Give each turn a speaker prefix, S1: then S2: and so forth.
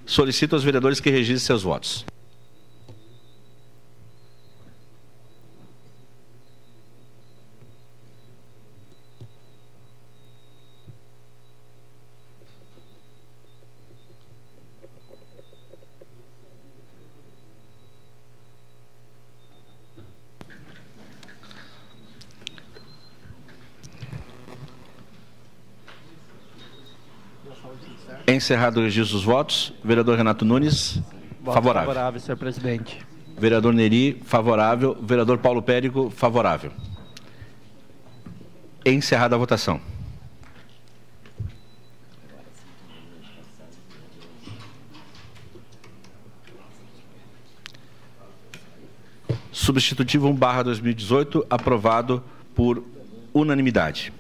S1: Solicito aos vereadores que registrem seus votos. Encerrado o registro dos votos, vereador Renato Nunes,
S2: voto
S1: favorável.
S2: Favorável, senhor presidente.
S1: Vereador Neri, favorável. Vereador Paulo Périco, favorável. Encerrada a votação. Substitutivo 1/2018, aprovado por unanimidade.